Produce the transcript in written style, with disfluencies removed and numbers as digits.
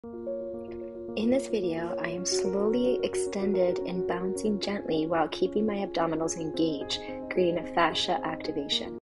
In this video, I am slowly extended and bouncing gently while keeping my abdominals engaged, creating a fascia activation.